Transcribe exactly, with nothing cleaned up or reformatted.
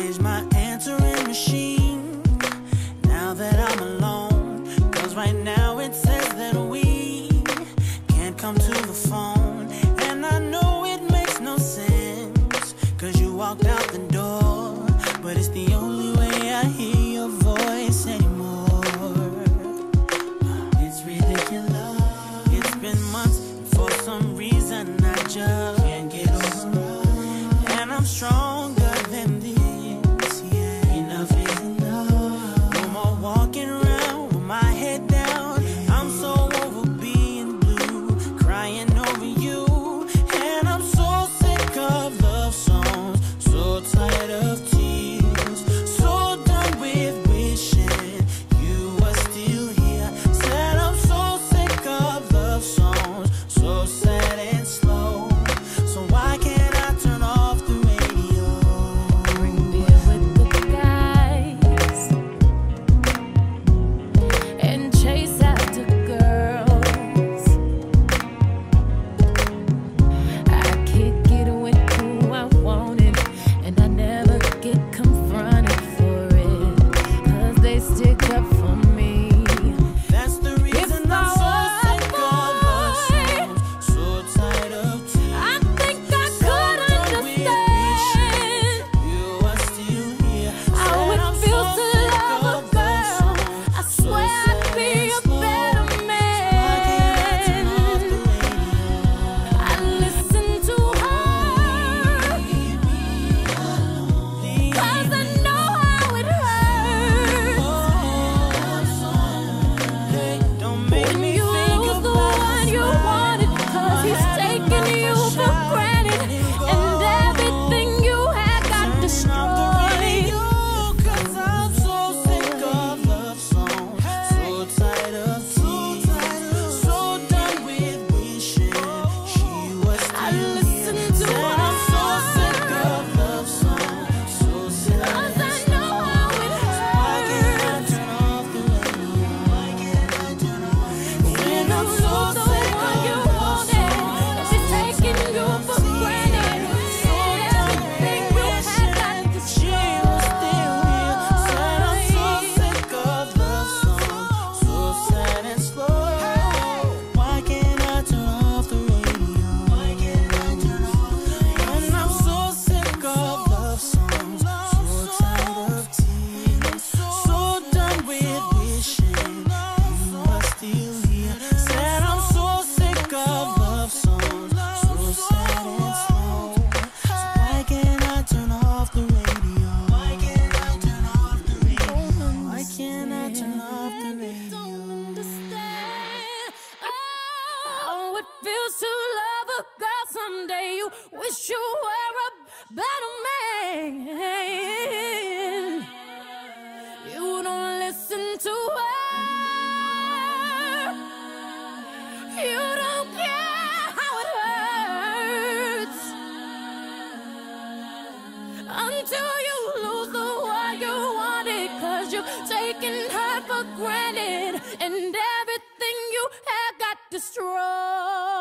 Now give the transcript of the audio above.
Change my answering machine now that I'm alone. Cause right now it says that we can't come to the phone. And I know it makes no sense, cause you walked out the door. But it's the only way I hear your voice anymore. It's ridiculous. It's been months, and for some reason I just can't get over. And I'm stronger than this, yeah. Enough is enough. No more walking around with my head down. I'm so over being blue, crying over you. And I'm so sick of love songs, so tired of tears, so done with wishing you were still here. Said I'm so sick of love songs, so sad and slow. So why can't I turn off the radio? Bring beer with the guys and chase after girls. I kick it with who I wanted, and I never get confronted for it, cause they stick up for me. That's the reason I'm so sick of love songs, so tired of tears. I think I could understand You are still here. how Said it I'm feels so to sick love a of love girl. songs, I so swear I'd sad be and a slow. better Why can't I turn off man. the radio? I listen to her, cause I know how it hurts Hey, don't make when me you think lose the about one you wanted, cause he's taking you for granted, and everything you had got destroyed. Cause I'm so sick of love songs, so tired of tears, so done with wishing she was I still listen here. to Said I'm so sick of love songs, so sad Cause I and know how it why can't I hurts turn off the radio? Why can't I turn off? when And I'm you so lose the sick one you of love wanted, songs, and she's taking you for granted, and everything you had got she was still here. Said I'm so sick of love songs, so sad and slow. Why can't I turn off the radio? Why can't I turn off the radio? And I'm so sick of love songs, so tired of tears, so done with wishing you were still here. Said I'm so sick of love songs, so sad and slow. So why can't I turn off the radio? Why can't I turn off the radio? Why can't I turn off the radio? understand. Oh, it feels to love a girl someday. You wish you were a better man. You don't listen to her. You don't care how it hurts until you lose the one you wanted, cause you're taking her for granted, and everything you had got destroyed.